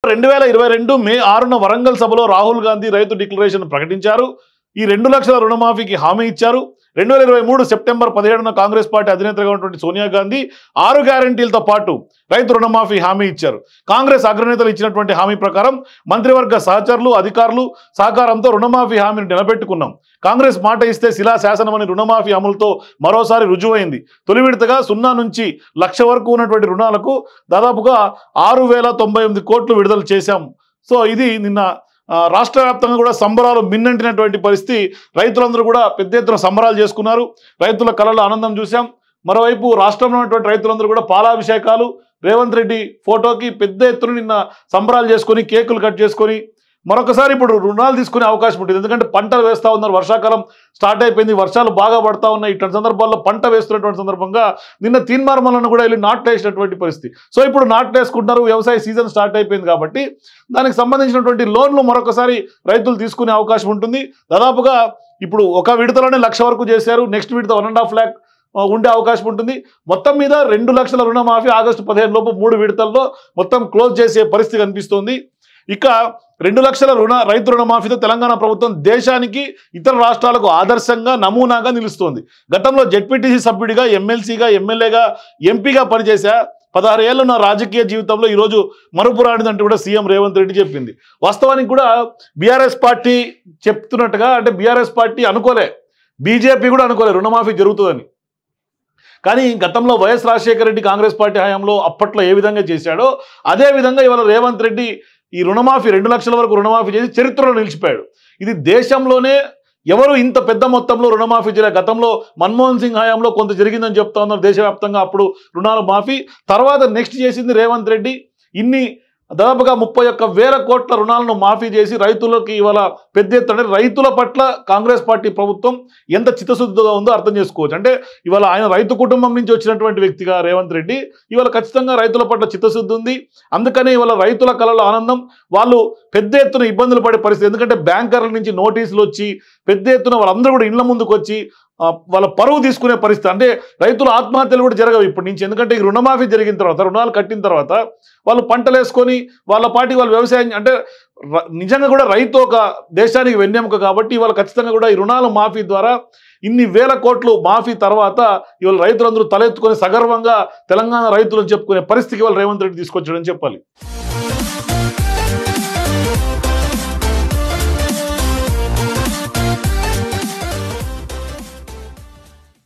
2022 మే 6న వరంగల్ సభలో రాహుల్ గాంధీ రైతు డిక్లరేషన్ ప్రకటించారు. ఈ 2 లక్షల రుణమాఫీకి హామీ ఇచ్చారు. 2023 సెప్టెంబర్ 17న కాంగ్రెస్ పార్టీ అధినేతగా ఉన్నటువంటి సోనియా గాంధీ 6 గ్యారంటీలతో పాటు రైతు రుణమాఫీ హామీ ఇచ్చారు. కాంగ్రెస్ అగ్రనేతలు ఇచ్చినటువంటి హామీ ప్రకారం మంత్రివర్గ సహచరులు అధికారులు సహకారంతో రుణమాఫీ హామీని నిలబెట్టుకున్నాం. కాంగ్రెస్ మాట ఇస్తే శిలా శాసనమని రుణమాఫీ అమలుతో మరోసారి రుజువైంది. తొలి విడతగా 0 నుంచి 1,00,000 వరకు ఉన్నటువంటి రుణాలకు దాదాపుగా 6,098 కోట్లు విడుదల చేశాం. సో ఇది నిన్న రాష్ట్ర వ్యాప్తంగా కూడా సంబరాలు మిన్నంటినటువంటి పరిస్థితి. రైతులందరూ కూడా పెద్ద ఎత్తున సంబరాలు చేసుకున్నారు. రైతుల కళలో ఆనందం చూసాం. మరోవైపు రాష్ట్రంలో ఉన్నటువంటి రైతులందరూ కూడా పాలాభిషేకాలు, రేవంత్ రెడ్డి ఫోటోకి పెద్ద ఎత్తున నిన్న సంబరాలు చేసుకొని కేకులు కట్ చేసుకొని మరొకసారి ఇప్పుడు రుణాలు తీసుకునే అవకాశం ఉంటుంది. ఎందుకంటే పంటలు వేస్తూ ఉన్నారు, వర్షాకాలం స్టార్ట్ అయిపోయింది, వర్షాలు బాగా పడతా ఉన్నాయి. ఇటువంటి సందర్భాల్లో పంట వేస్తున్నటువంటి సందర్భంగా నిన్న తీన్మార్మలను కూడా వెళ్ళి నాట్లు వేసినటువంటి పరిస్థితి. సో ఇప్పుడు నాట్లు వేసుకుంటున్నారు, వ్యవసాయ సీజన్ స్టార్ట్ అయిపోయింది కాబట్టి దానికి సంబంధించినటువంటి లోన్లు మరొకసారి రైతులు తీసుకునే అవకాశం ఉంటుంది. దాదాపుగా ఇప్పుడు ఒక విడతలోనే 1,00,000 వరకు చేశారు. నెక్స్ట్ విడత 1.5 lakh ఉండే అవకాశం ఉంటుంది. మొత్తం మీద 2 లక్షల రుణమాఫీ ఆగస్టు 15 లోపు 3 విడతల్లో మొత్తం క్లోజ్ చేసే పరిస్థితి కనిపిస్తోంది. ఇక 2 లక్షల రైతు రుణమాఫీతో తెలంగాణ ప్రభుత్వం దేశానికి ఇతర రాష్ట్రాలకు ఆదర్శంగా నమూనాగా నిలుస్తోంది. గతంలో జెడ్పీటీసీ సభ్యుడిగా, ఎమ్మెల్సీగా, ఎమ్మెల్యేగా, ఎంపీగా పనిచేశా. 16 ఏళ్ళు నా రాజకీయ జీవితంలో ఈరోజు మరుపురానిదంటూ కూడా సీఎం రేవంత్ రెడ్డి చెప్పింది. వాస్తవానికి కూడా బీఆర్ఎస్ పార్టీ చెప్తున్నట్టుగా, అంటే బీఆర్ఎస్ పార్టీ అనుకోలే, బీజేపీ కూడా అనుకోలే రుణమాఫీ జరుగుతుందని. కానీ గతంలో వైఎస్ రాజశేఖర రెడ్డి కాంగ్రెస్ పార్టీ హయాంలో అప్పట్లో ఏ విధంగా చేశాడో అదే విధంగా ఇవాళ రేవంత్ రెడ్డి ఈ రుణమాఫీ 2 లక్షల వరకు రుణమాఫీ చేసి చరిత్రలో నిలిచిపోయాడు. ఇది దేశంలోనే ఎవరు ఇంత పెద్ద మొత్తంలో రుణమాఫీ చేయలేదు. గతంలో మన్మోహన్ సింగ్ హయాంలో కొంత జరిగిందని చెప్తా ఉన్నారు దేశవ్యాప్తంగా, అప్పుడు రుణాల మాఫీ. తర్వాత నెక్స్ట్ చేసింది రేవంత్ రెడ్డి. దాదాపుగా 31,000 కోట్ల రుణాలను మాఫీ చేసి రైతులకి ఇవాళ పెద్ద ఎత్తున రైతుల పట్ల కాంగ్రెస్ పార్టీ ప్రభుత్వం ఎంత చిత్తశుద్ధిగా ఉందో అర్థం చేసుకోవచ్చు. అంటే ఇవాళ ఆయన రైతు కుటుంబం నుంచి వచ్చినటువంటి వ్యక్తిగా రేవంత్ రెడ్డి ఇవాళ ఖచ్చితంగా రైతుల పట్ల చిత్తశుద్ధి ఉంది. అందుకనే ఇవాళ రైతుల కళలో ఆనందం. వాళ్ళు పెద్ద ఎత్తున ఇబ్బందులు పడే పరిస్థితి. ఎందుకంటే బ్యాంకర్ల నుంచి నోటీసులు వచ్చి పెద్ద ఎత్తున వాళ్ళందరూ కూడా ఇళ్ల ముందుకు వచ్చి వాళ్ళ పరువు తీసుకునే పరిస్థితి. అంటే రైతుల ఆత్మహత్యలు కూడా జరగవు ఇప్పటి నుంచి. ఎందుకంటే ఈ రుణమాఫీ జరిగిన తర్వాత, రుణాలు కట్టిన తర్వాత వాళ్ళు పంటలు వేసుకొని వాళ్ళ పార్టీ వాళ్ళు వ్యవసాయం, అంటే నిజంగా కూడా రైతు ఒక దేశానికి వెన్నెముక కాబట్టి ఇవాళ ఖచ్చితంగా కూడా ఈ రుణాల మాఫీ ద్వారా ఇన్ని వేల కోట్లు మాఫీ తర్వాత ఇవాళ రైతులందరూ తలెత్తుకొని సగర్వంగా తెలంగాణ రైతులను చెప్పుకునే పరిస్థితికి ఇవాళ రేవంత్ రెడ్డి తీసుకొచ్చాడని చెప్పాలి.